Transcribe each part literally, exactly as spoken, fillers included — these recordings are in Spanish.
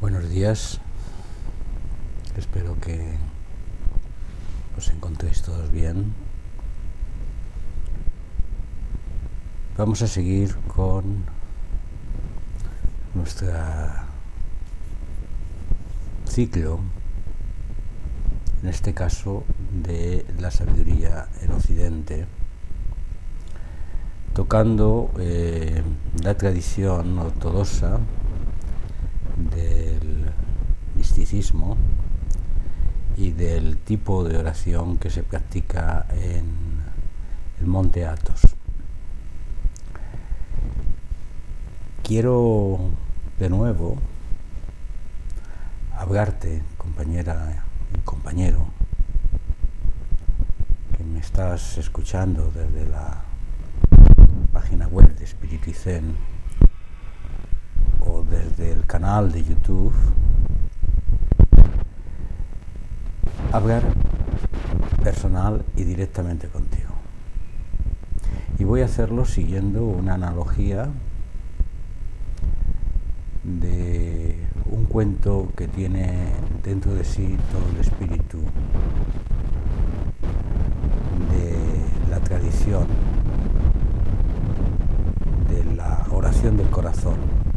Buenos días, espero que os encontréis todos bien. Vamos a seguir con nuestro ciclo, en este caso de la sabiduría en Occidente, tocando eh, la tradición ortodoxa del misticismo y del tipo de oración que se practica en el monte Athos. Quiero de nuevo hablarte, compañera y compañero, que me estás escuchando desde la página web de Espíritu y Zen o desde el canal de YouTube, hablar personal y directamente contigo. Y voy a hacerlo siguiendo una analogía de un cuento que tiene dentro de sí todo el espíritu de la tradición de la oración del corazón,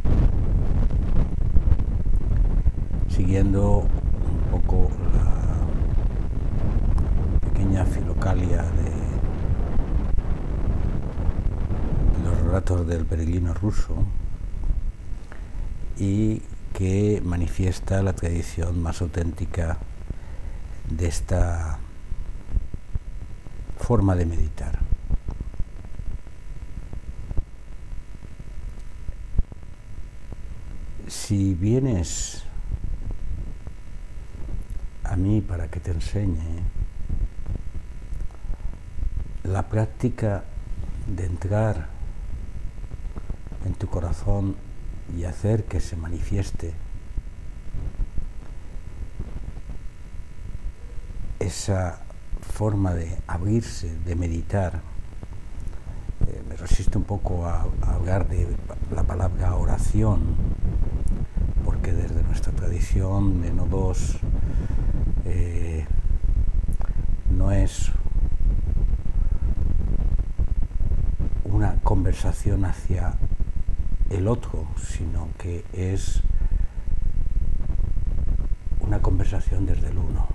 siguiendo un poco la pequeña filocalia de los relatos del peregrino ruso, y que manifiesta la tradición más auténtica de esta forma de meditar. Si vienes a mí para que te enseñe la práctica de entrar en tu corazón y hacer que se manifieste esa forma de abrirse, de meditar. Eh, me resisto un poco a, a hablar de la palabra oración, porque desde nuestra tradición de no dos eh, no es una conversación hacia el otro, sino que es una conversación desde el uno.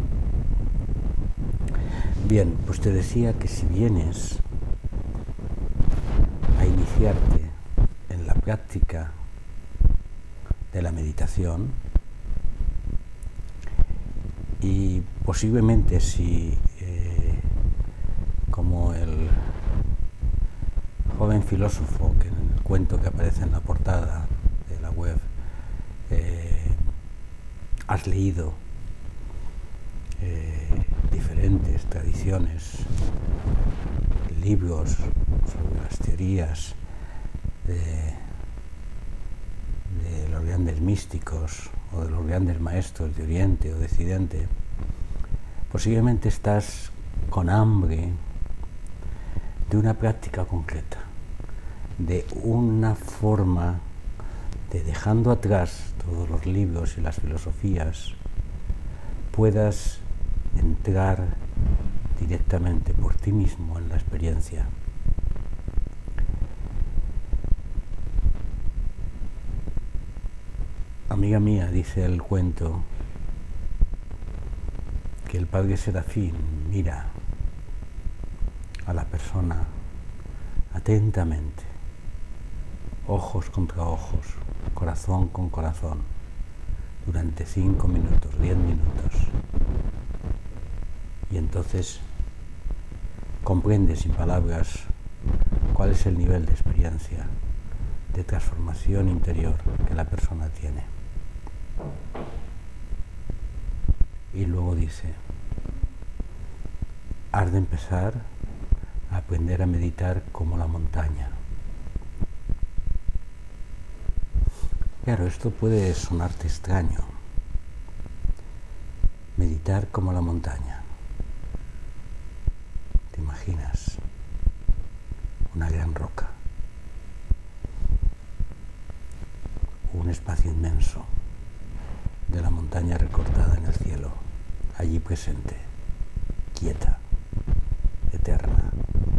Bien, pues te decía que si vienes a iniciarte en la práctica de la meditación, y posiblemente si, eh, como el joven filósofo que en el cuento que aparece en la portada de la web, eh, has leído eh, diferentes tradiciones, libros sobre las teorías de, de los grandes místicos o de los grandes maestros de Oriente o de Occidente, posiblemente estás con hambre de una práctica concreta, de una forma de, dejando atrás todos los libros y las filosofías, puedas entrar directamente por ti mismo en la experiencia. Amiga mía, dice el cuento, que el padre Serafín mira a la persona atentamente, ojos contra ojos, corazón con corazón, durante cinco minutos, diez minutos. Y entonces comprende sin palabras cuál es el nivel de experiencia, de transformación interior que la persona tiene. Y luego dice, has de empezar a aprender a meditar como la montaña. Claro, esto puede sonarte extraño. Meditar como la montaña. ¿Te imaginas? Una gran roca. Un espacio inmenso. de la montaña recortada en el cielo, allí presente, quieta, eterna.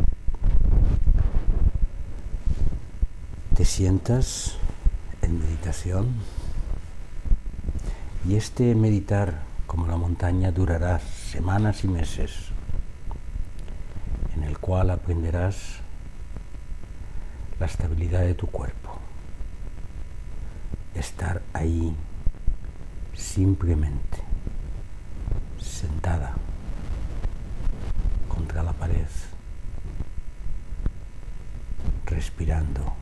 Te sientas en meditación y este meditar como la montaña durará semanas y meses, en el cual aprenderás la estabilidad de tu cuerpo, estar ahí simplemente sentada contra la pared, respirando,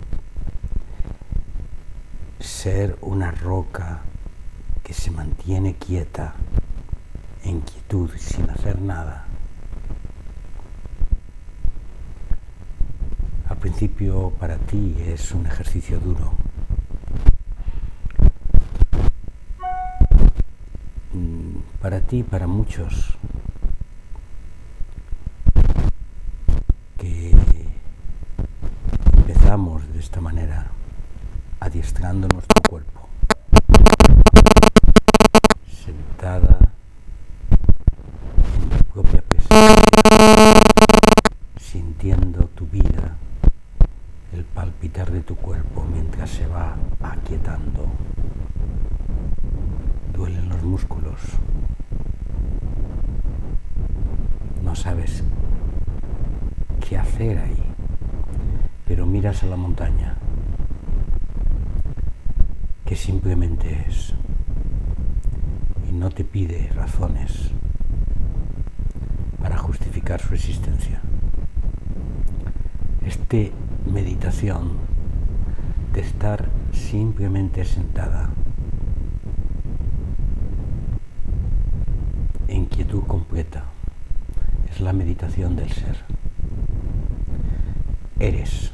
ser una roca que se mantiene quieta, en quietud, sin hacer nada. Al principio para ti es un ejercicio duro. Para ti, para muchos que empezamos de esta manera, adiestrando nuestro cuerpo, sentada en tu propia presencia, sintiendo tu vida, el palpitar de tu cuerpo mientras se va aquietando. Duelen los músculos, no sabes qué hacer ahí, pero miras a la montaña, que simplemente es, y no te pide razones para justificar su existencia. Esta meditación de estar simplemente sentada en quietud completa es la meditación del ser. Eres.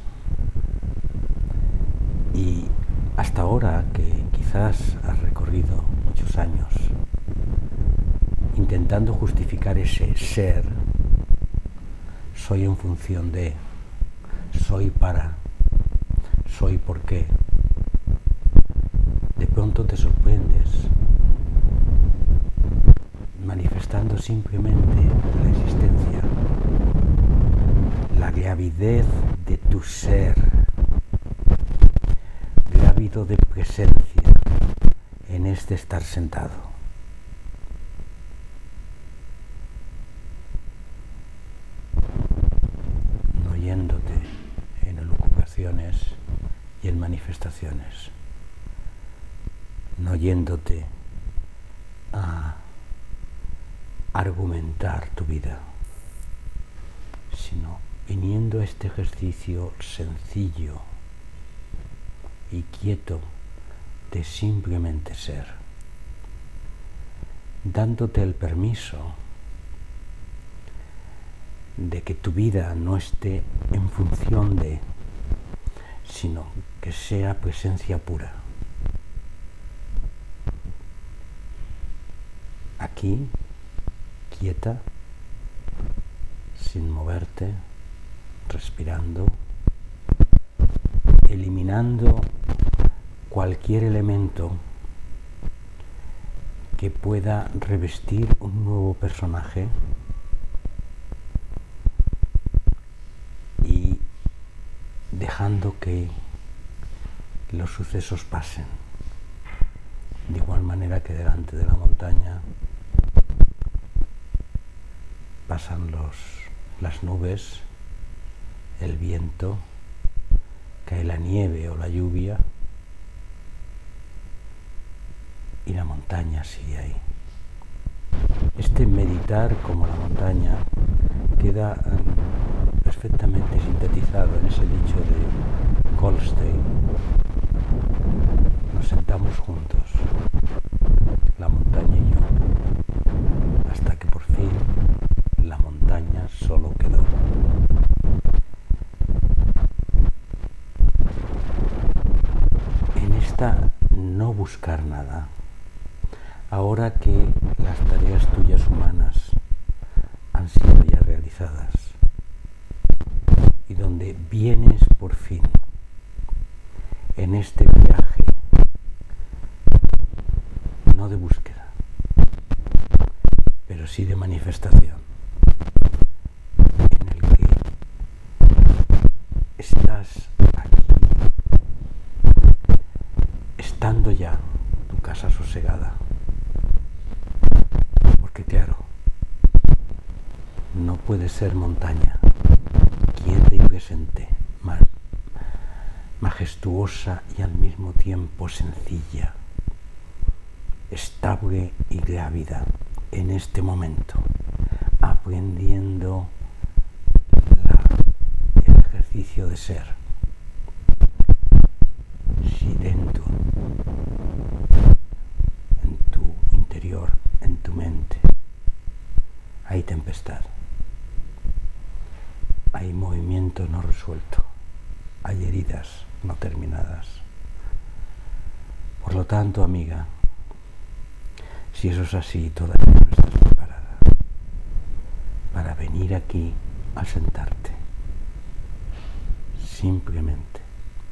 Y hasta ahora, que quizás has recorrido muchos años intentando justificar ese ser, soy en función de, soy para, soy porque, de pronto te sorprendes manifestando simplemente la existencia, la gravidez de tu ser, grávido de presencia en este estar sentado. No yéndote en elucubraciones y en manifestaciones, no yéndote a argumentar tu vida, sino viniendo a este ejercicio sencillo y quieto de simplemente ser, dándote el permiso de que tu vida no esté en función de, sino que sea presencia pura. Aquí, quieta, sin moverte, respirando, eliminando cualquier elemento que pueda revestir un nuevo personaje y dejando que los sucesos pasen, de igual manera que delante de la montaña pasan los, las nubes, el viento, cae la nieve o la lluvia y la montaña sigue ahí. Este meditar como la montaña queda um, perfectamente sintetizado en ese dicho de Goldstein. Nos sentamos juntos, la montaña y yo, hasta que por fin la montaña solo quedó. En esta no buscar nada, ahora que las tareas tuyas humanas han sido ya realizadas y donde vienes por fin en este viaje no de búsqueda, pero sí de manifestación, en el que estás aquí, estando ya tu casa sosegada, porque claro, no puede ser montaña, quieta y presente, majestuosa y al mismo tiempo sencilla, estable y grávida en este momento, aprendiendo la, el ejercicio de ser. Si dentro, en tu interior, en tu mente, hay tempestad, hay movimiento no resuelto, hay heridas no terminadas. Por lo tanto, amiga, si eso es así, todavía no estás preparada para venir aquí a sentarte, simplemente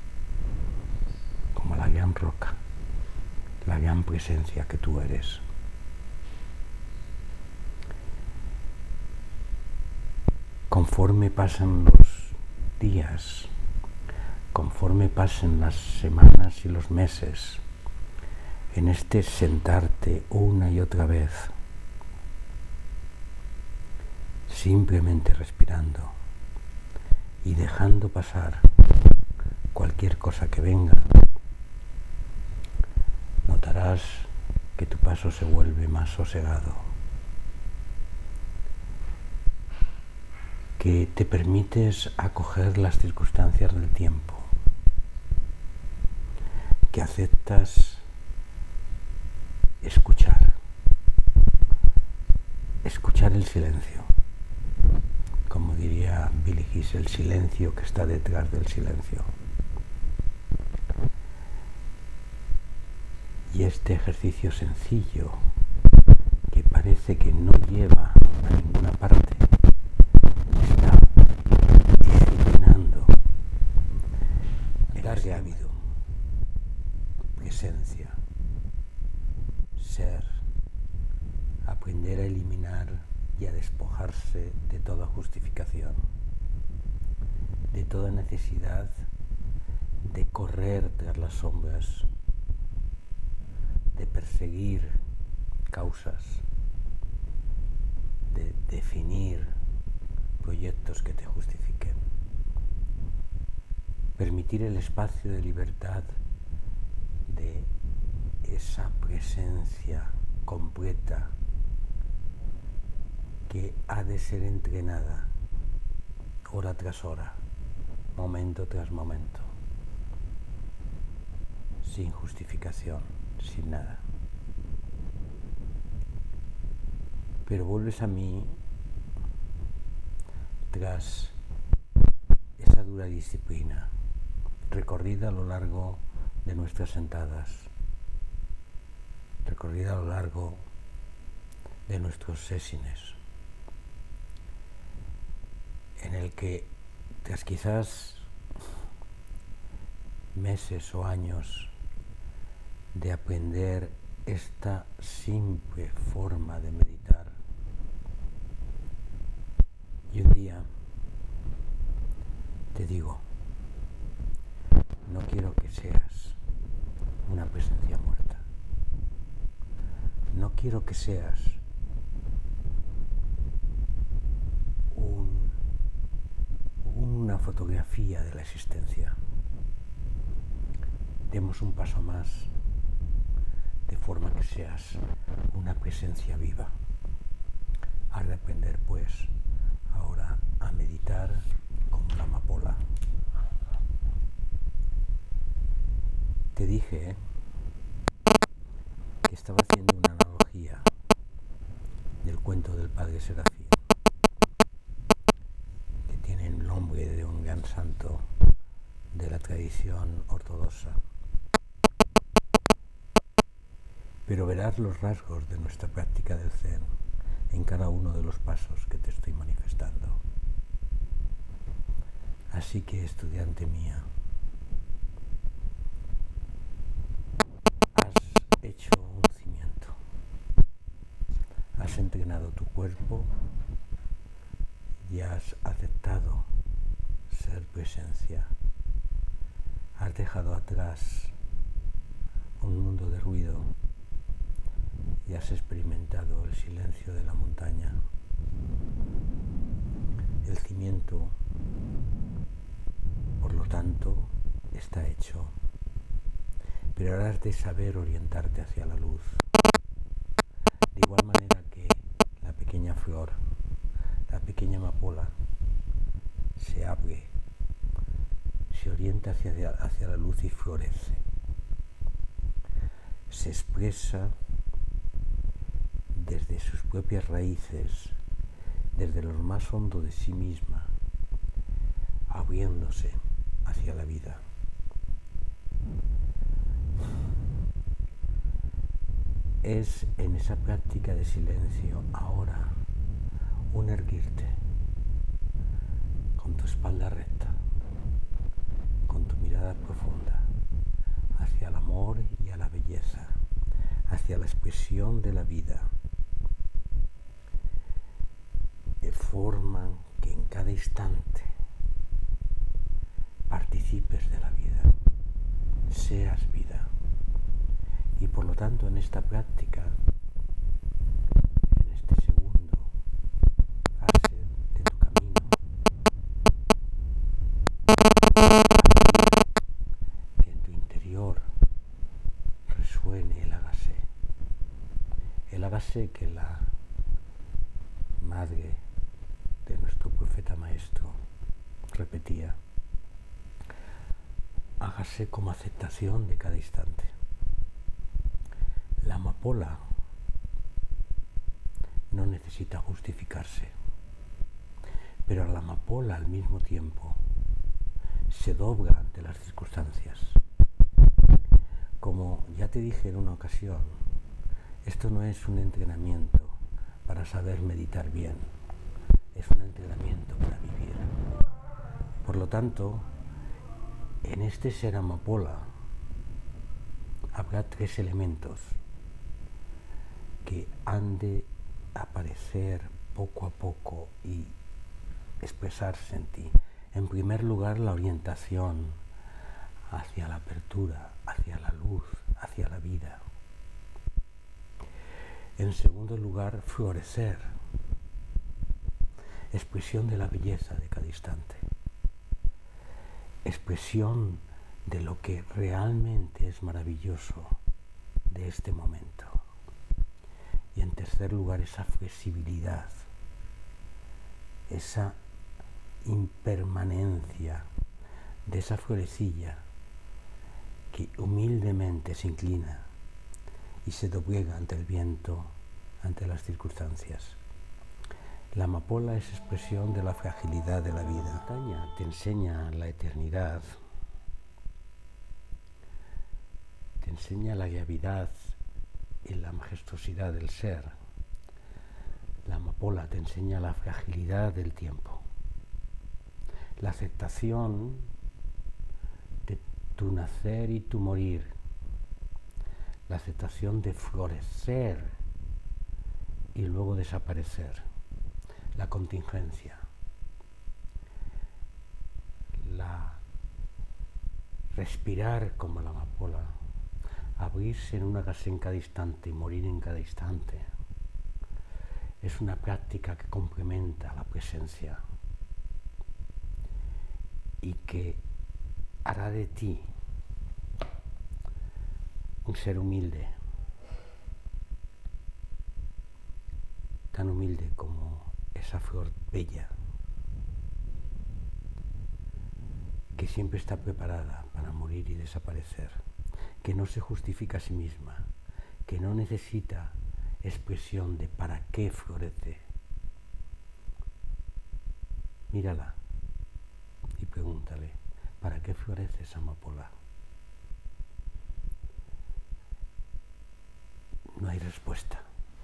como la gran roca, la gran presencia que tú eres. Conforme pasan los días, conforme pasen las semanas y los meses, en este sentarte una y otra vez, simplemente respirando y dejando pasar cualquier cosa que venga, notarás que tu paso se vuelve más sosegado, que te permites acoger las circunstancias del tiempo, que aceptas escuchar, escuchar el silencio, como diría Billy Gies, el silencio que está detrás del silencio. Y este ejercicio sencillo, que parece que no lleva a ninguna parte, está disciplinando, dar grávido, presencia, ser, aprender a eliminar y a despojarse de toda justificación, de toda necesidad de correr tras las sombras, de perseguir causas, de definir proyectos que te justifiquen. Permitir el espacio de libertad de esa presencia completa que ha de ser entrenada hora tras hora, momento tras momento, sin justificación, sin nada. Pero vuelves a mí tras esa dura disciplina recorrida a lo largo de nuestras sentadas, recorrida a lo largo de nuestros sésines, en el que tras quizás meses o años de aprender esta simple forma de meditar, y un día te digo, no quiero que seas una presencia muerta, no quiero que seas un, una fotografía de la existencia. Demos un paso más, de forma que seas una presencia viva. Has de aprender, pues, ahora a meditar como la amapola. Te dije, ¿eh?, que estaba haciendo una analogía del cuento del Padre Serafín, que tiene el nombre de un gran santo de la tradición ortodoxa. Pero verás los rasgos de nuestra práctica del Zen en cada uno de los pasos que te estoy manifestando. Así que, estudiante mía, has hecho un cimiento. entrenado tu cuerpo y has aceptado ser presencia. Has dejado atrás un mundo de ruido y has experimentado el silencio de la montaña. El cimiento, por lo tanto, está hecho, pero ahora has de saber orientarte hacia la luz. De igual manera que la pequeña flor, la pequeña amapola, se abre, se orienta hacia, hacia la luz y florece. Se expresa desde sus propias raíces, desde lo más hondo de sí misma, abriéndose hacia la vida. Es en esa práctica de silencio ahora un erguirte con tu espalda recta, con tu mirada profunda hacia el amor y a la belleza, hacia la expresión de la vida, de forma que en cada instante participes de la vida, seas vida. Y por lo tanto en esta práctica, en este segundo fase de tu camino, que en tu interior resuene el hágase, el hágase que la madre de nuestro profeta maestro repetía, hágase como aceptación de cada instante. La amapola no necesita justificarse, pero la amapola al mismo tiempo se dobla ante las circunstancias. Como ya te dije en una ocasión, esto no es un entrenamiento para saber meditar bien, es un entrenamiento para vivir. Por lo tanto, en este ser amapola habrá tres elementos que han de aparecer poco a poco y expresarse en ti. En primer lugar, la orientación hacia la apertura, hacia la luz, hacia la vida. En segundo lugar, florecer, expresión de la belleza de cada instante, expresión de lo que realmente es maravilloso de este momento. Y en tercer lugar, esa flexibilidad, esa impermanencia de esa florecilla que humildemente se inclina y se doblega ante el viento, ante las circunstancias. La amapola es expresión de la fragilidad de la vida. La montaña te enseña la eternidad, te enseña la gravedad y la majestuosidad del ser. La amapola te enseña la fragilidad del tiempo, la aceptación de tu nacer y tu morir, la aceptación de florecer y luego desaparecer, la contingencia, la respirar como la amapola, abrirse en una gasa en cada instante y morir en cada instante. Es una práctica que complementa la presencia y que hará de ti un ser humilde, tan humilde como esa flor bella que siempre está preparada para morir y desaparecer, que no se justifica a sí misma, que no necesita expresión de para qué florece. Mírala y pregúntale, ¿para qué florece esa amapola? No hay respuesta.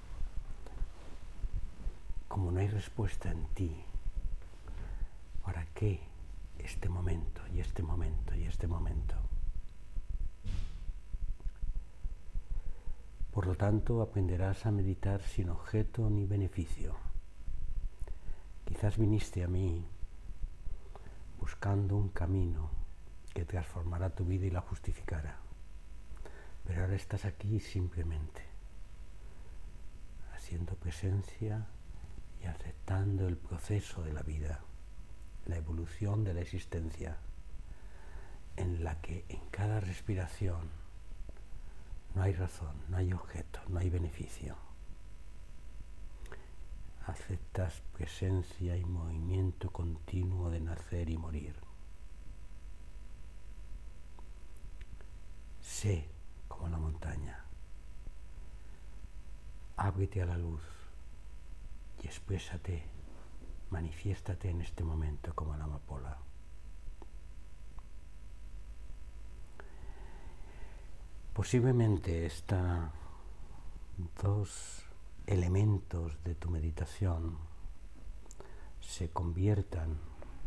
Como no hay respuesta en ti, ¿para qué este momento y este momento y este momento? Por lo tanto, aprenderás a meditar sin objeto ni beneficio. Quizás viniste a mí buscando un camino que transformará tu vida y la justificará. Pero ahora estás aquí simplemente, haciendo presencia y aceptando el proceso de la vida, la evolución de la existencia, en la que en cada respiración no hay razón, no hay objeto, no hay beneficio. Aceptas presencia y movimiento continuo de nacer y morir. Sé como la montaña. Ábrete a la luz y exprésate, manifiéstate en este momento como la amapola. Posiblemente estos dos elementos de tu meditación se conviertan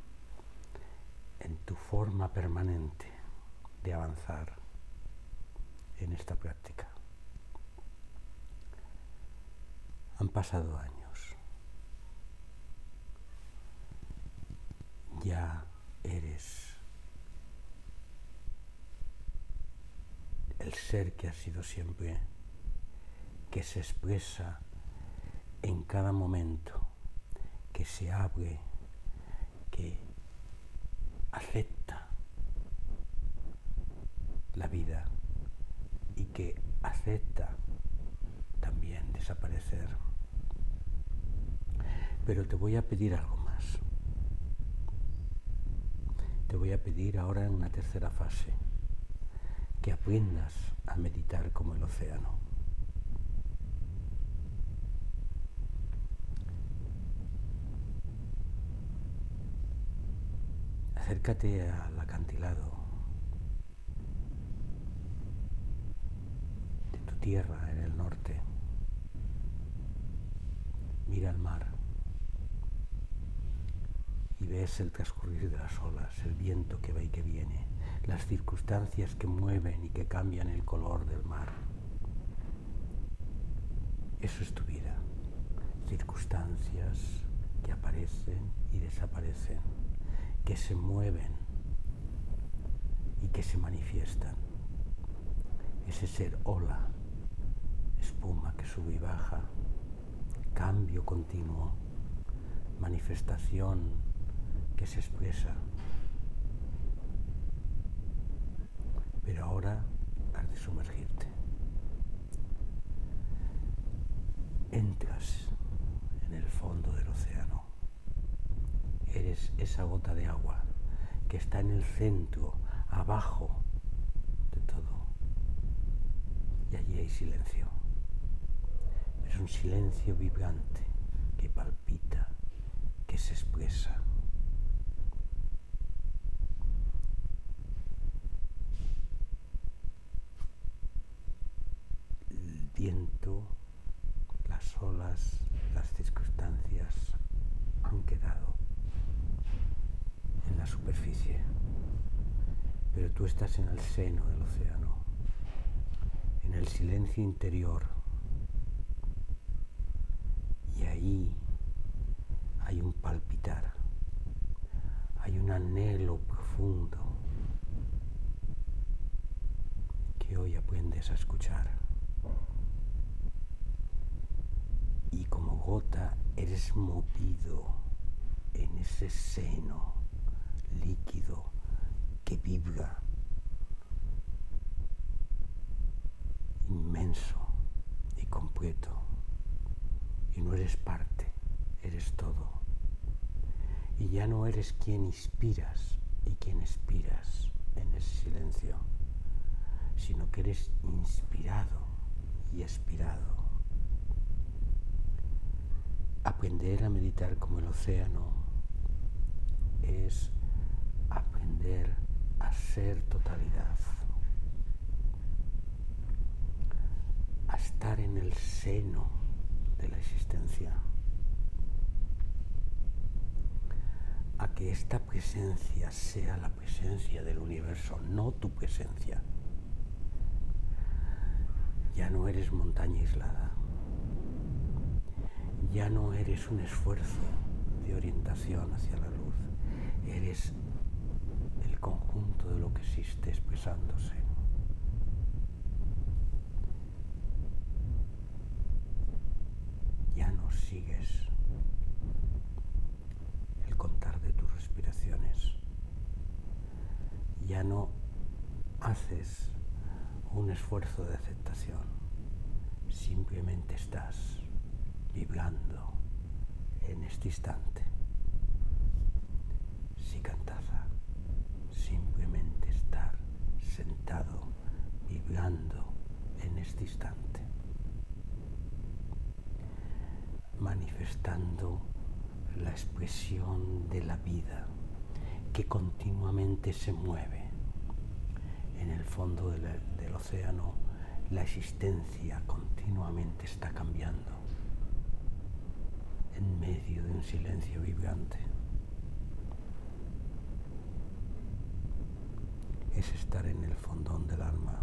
en tu forma permanente de avanzar en esta práctica. Han pasado años. Ya eres el ser que has sido siempre, que se expresa en cada momento, que se abre, que acepta la vida y que acepta también desaparecer. Pero te voy a pedir algo más. Te voy a pedir ahora en una tercera fase que aprendas a meditar como el océano. Acércate al acantilado de tu tierra en el norte. Mira al mar y ves el transcurrir de las olas, el viento que va y que viene, las circunstancias que mueven y que cambian el color del mar. Eso es tu vida. Circunstancias que aparecen y desaparecen, que se mueven y que se manifiestan. Ese ser ola, espuma que sube y baja, cambio continuo, manifestación que se expresa. Pero ahora has de sumergirte. Entras en el fondo del océano. Eres esa gota de agua que está en el centro, abajo de todo. Y allí hay silencio. Es un silencio vibrante que palpita, que se expresa. El viento, las olas, las circunstancias han quedado en la superficie, pero tú estás en el seno del océano, en el silencio interior, y ahí hay un palpitar, hay un anhelo profundo que hoy aprendes a escuchar. Y como gota eres movido en ese seno líquido que vibra, inmenso y completo. Y no eres parte, eres todo. Y ya no eres quien inspiras y quien expiras en ese silencio, sino que eres inspirado y expirado. Aprender a meditar como el océano es aprender a ser totalidad, a estar en el seno de la existencia, a que esta presencia sea la presencia del universo, no tu presencia. Ya no eres montaña aislada. Ya no eres un esfuerzo de orientación hacia la luz. Eres el conjunto de lo que existe expresándose. Ya no sigues el contar de tus respiraciones. Ya no haces un esfuerzo de aceptación. Simplemente estás vibrando en este instante. Sikantaza, simplemente estar sentado, vibrando en este instante, manifestando la expresión de la vida que continuamente se mueve. En el fondo del, del océano, la existencia continuamente está cambiando, en medio de un silencio vibrante. Es estar en el fondón del alma,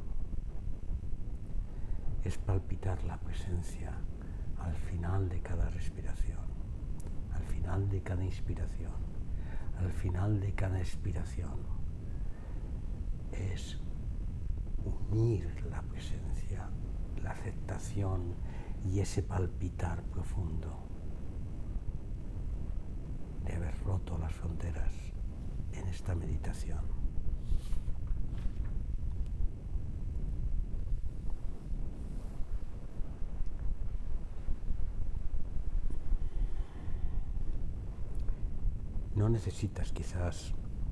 es palpitar la presencia al final de cada respiración, al final de cada inspiración, al final de cada expiración. Es unir la presencia, la aceptación y ese palpitar profundo de haber roto las fronteras en esta meditación. No necesitas quizás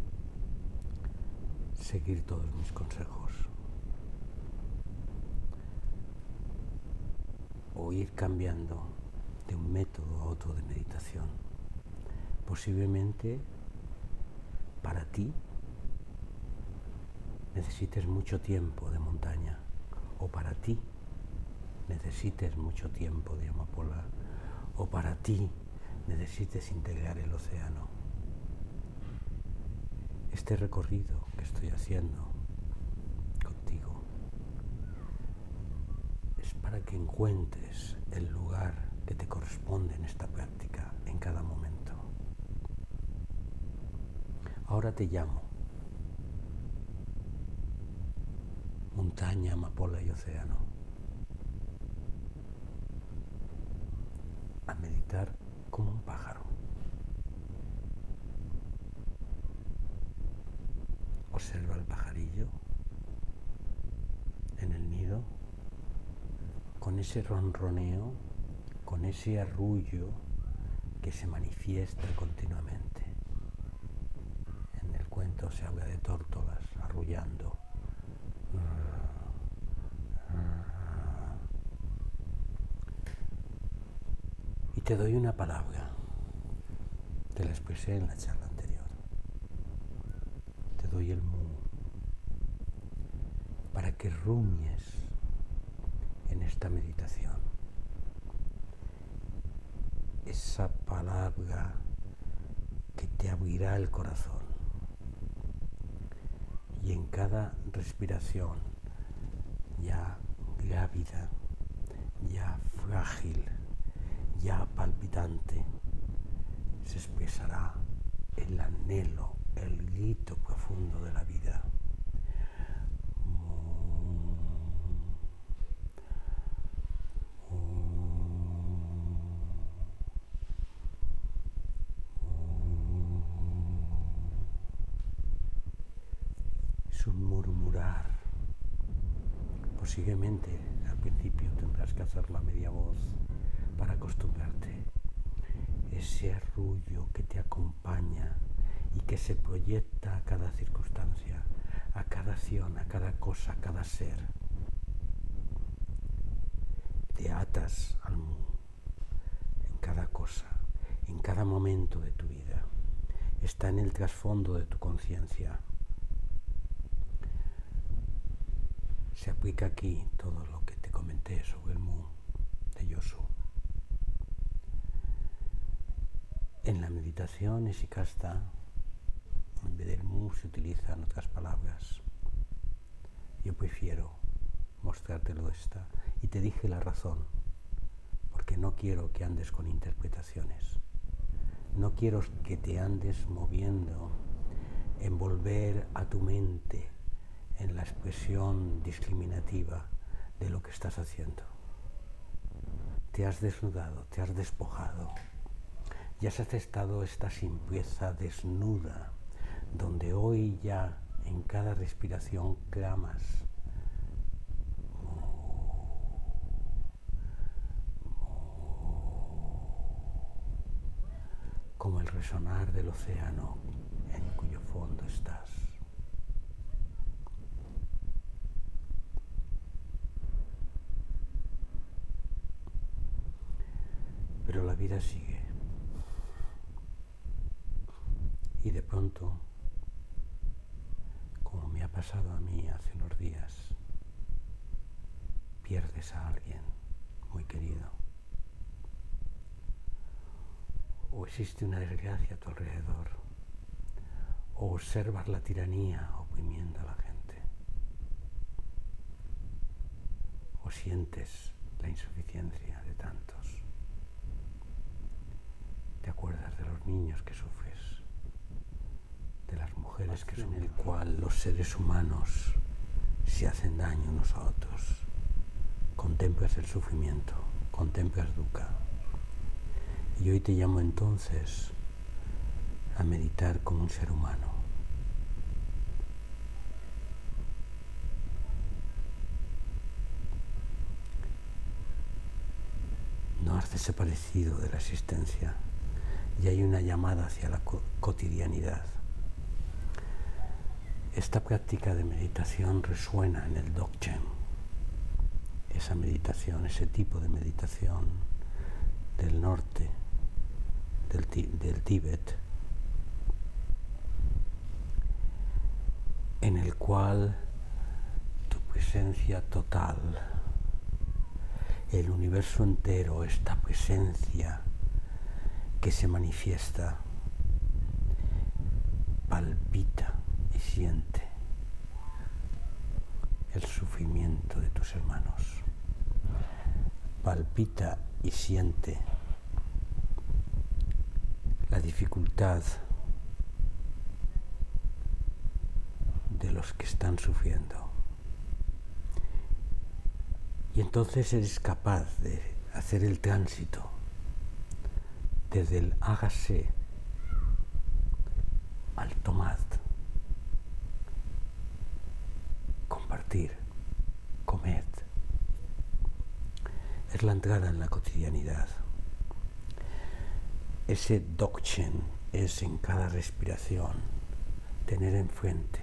seguir todos mis consejos o ir cambiando de un método a otro de meditación. Posiblemente para ti necesites mucho tiempo de montaña, o para ti necesites mucho tiempo de amapola, o para ti necesites integrar el océano. Este recorrido que estoy haciendo contigo es para que encuentres el lugar que te corresponde en esta práctica en cada momento. Ahora te llamo montaña, amapola y océano a meditar como un pájaro. Observa el pajarillo en el nido, con ese ronroneo, con ese arrullo que se manifiesta continuamente. En el cuento se habla de tórtolas arrullando. Y te doy una palabra, te la expresé en la charla anterior. Te doy el mu, para que rumies en esta meditación. Esa palabra que te abrirá el corazón. Y en cada respiración, ya grávida, ya frágil, ya palpitante, se expresará el anhelo, el grito profundo de la vida. Es un murmurar. Posiblemente al principio tendrás que hacerlo a media voz para acostumbrarte. Ese arrullo que te acompaña y que se proyecta a cada circunstancia, a cada acción, a cada cosa, a cada ser. Te atas al mu en cada cosa, en cada momento de tu vida. Está en el trasfondo de tu conciencia. Se aplica aquí todo lo que te comenté sobre el mu de Yosu. En la meditación Esikasta, en vez del mu se utilizan otras palabras. Yo prefiero mostrártelo esta y te dije la razón, porque no quiero que andes con interpretaciones. No quiero que te andes moviendo, envolver a tu mente en la expresión discriminativa de lo que estás haciendo. Te has desnudado, te has despojado, ya has aceptado esta simpleza desnuda, donde hoy ya en cada respiración clamas como el resonar del océano en cuyo fondo estás. Pero la vida sigue. Y de pronto, como me ha pasado a mí hace unos días, pierdes a alguien muy querido. O existe una desgracia a tu alrededor, o observas la tiranía oprimiendo a la gente, o sientes la insuficiencia de tantos. Te acuerdas de los niños que sufres, de las mujeres que son, en el cual los seres humanos se hacen daño unos a otros. Contemplas el sufrimiento, contemplas dukkha. Y hoy te llamo entonces a meditar como un ser humano. No has desaparecido de la existencia y hay una llamada hacia la co- cotidianidad. Esta práctica de meditación resuena en el Dzogchen. Esa meditación, ese tipo de meditación del norte, del, del Tíbet, en el cual tu presencia total, el universo entero, esta presencia que se manifiesta, palpita y siente el sufrimiento de tus hermanos, palpita y siente la dificultad de los que están sufriendo. Y entonces eres capaz de hacer el tránsito desde el hágase al tomad, compartir, comed. Es la entrada en la cotidianidad. Ese Dzogchen es en cada respiración tener enfrente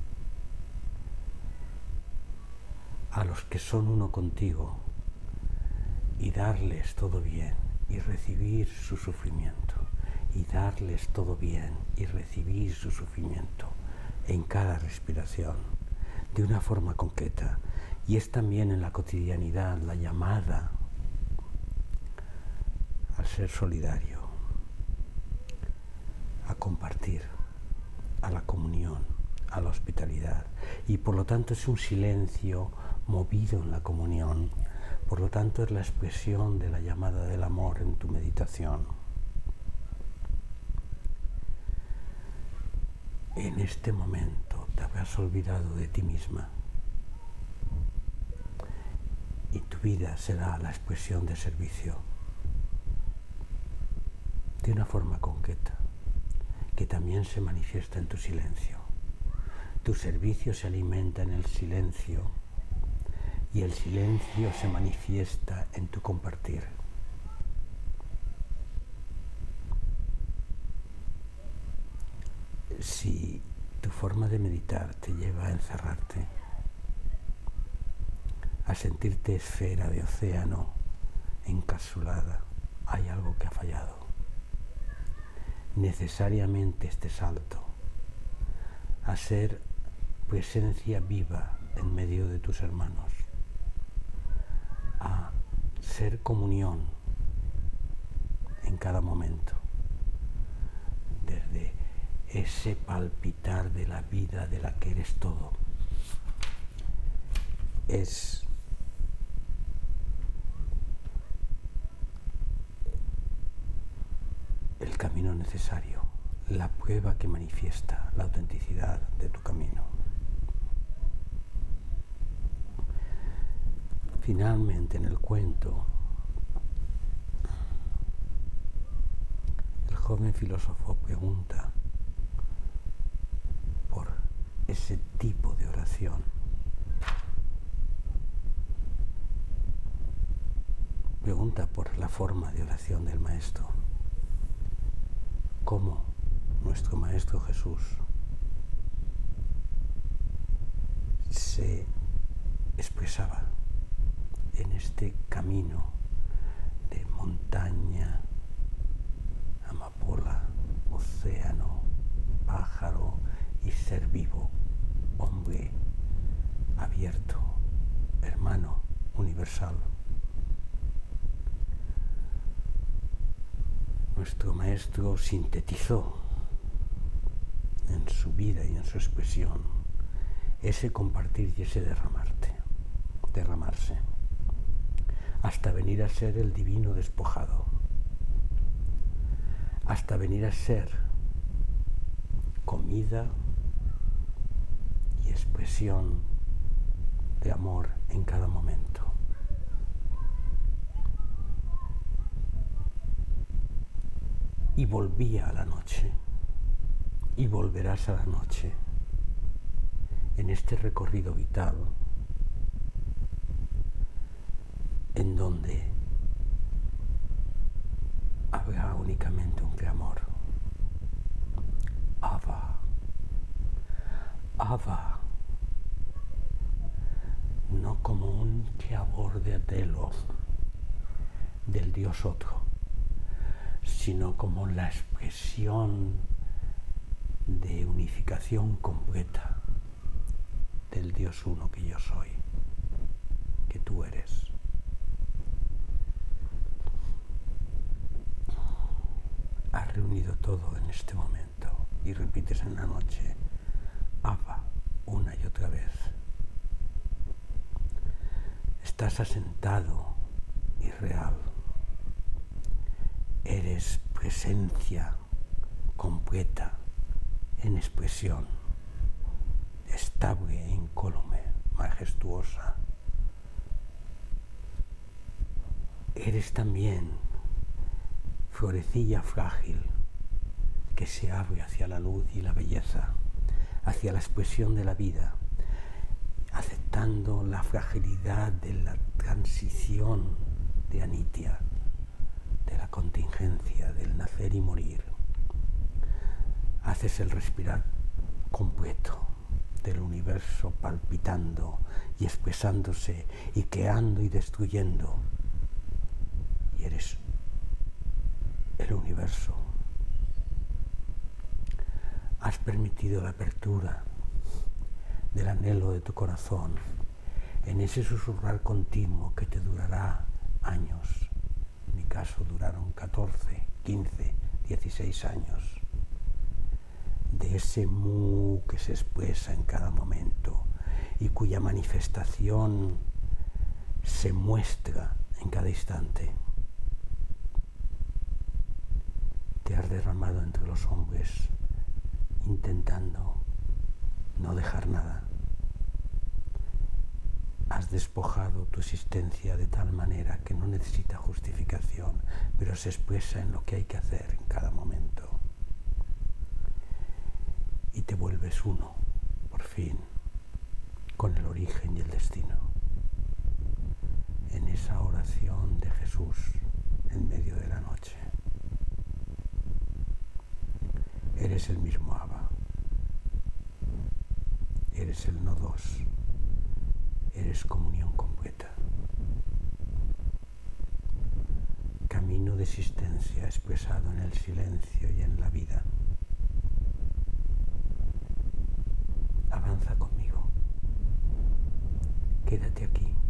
a los que son uno contigo y darles todo bien y recibir su sufrimiento, y darles todo bien y recibir su sufrimiento en cada respiración de una forma concreta. Y es también en la cotidianidad la llamada al ser solidario, a compartir, a la comunión, a la hospitalidad. Y por lo tanto es un silencio movido en la comunión. Por lo tanto es la expresión de la llamada del amor en tu meditación. En este momento te habrás olvidado de ti misma y tu vida será la expresión de servicio de una forma concreta que también se manifiesta en tu silencio. Tu servicio se alimenta en el silencio y el silencio se manifiesta en tu compartir. Si tu forma de meditar te lleva a encerrarte, a sentirte esfera de océano encapsulada, hay algo que ha fallado. Necesariamente este salto a ser presencia viva en medio de tus hermanos, a ser comunión en cada momento, desde ese palpitar de la vida de la que eres todo, es el camino necesario, la prueba que manifiesta la autenticidad de tu camino. Finalmente, en el cuento, el joven filósofo pregunta por ese tipo de oración. Pregunta por la forma de oración del Maestro. ¿Cómo nuestro Maestro Jesús se expresaba en este camino de montaña, amapola, océano, pájaro y ser vivo, hombre abierto, hermano universal? Nuestro Maestro sintetizó en su vida y en su expresión ese compartir y ese derramarte, derramarse, hasta venir a ser el divino despojado, hasta venir a ser comida y expresión de amor en cada momento. Y volvía a la noche, y volverás a la noche, en este recorrido vital, en donde habrá únicamente un clamor. Abba, Abba, no como un clamor de telos del Dios otro, sino como la expresión de unificación completa del Dios uno que yo soy, que tú eres. Has reunido todo en este momento y repites en la noche, Abba, una y otra vez. Estás asentado y real. Eres presencia completa en expresión, estable e incólume, majestuosa. Eres también florecilla frágil que se abre hacia la luz y la belleza, hacia la expresión de la vida, aceptando la fragilidad de la transición de Anitya, de la contingencia, del nacer y morir. Haces el respirar completo del universo palpitando y expresándose y creando y destruyendo. Y eres el universo. Has permitido la apertura del anhelo de tu corazón en ese susurrar continuo que te durará años. En mi caso duraron catorce, quince, dieciséis años. De ese mu que se expresa en cada momento y cuya manifestación se muestra en cada instante. Te has derramado entre los hombres intentando no dejar nada. Has despojado tu existencia de tal manera que no necesita justificación, pero se expresa en lo que hay que hacer en cada momento. Y te vuelves uno, por fin, con el origen y el destino. En esa oración de Jesús en medio de la noche. Eres el mismo Abba. Eres el no dos. Eres comunión completa. Camino de existencia expresado en el silencio y en la vida. Avanza conmigo. Quédate aquí.